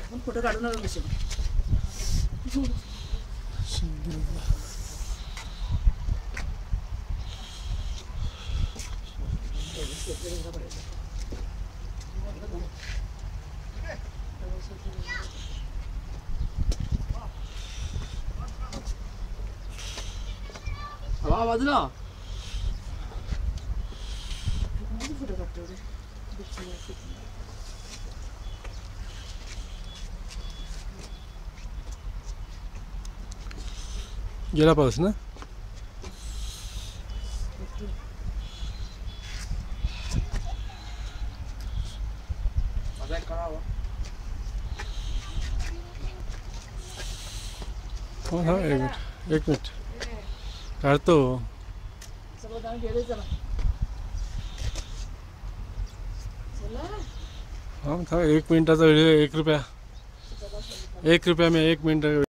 मग photo काढू नका कशी बाजूला फोटो काढतो गेला पाऊस ना. हाँ एक मिनट काढतो. हाँ था 1 मिनिटाचा व्हिडिओ 1 रुपया 1 रुपया में 1 मिनट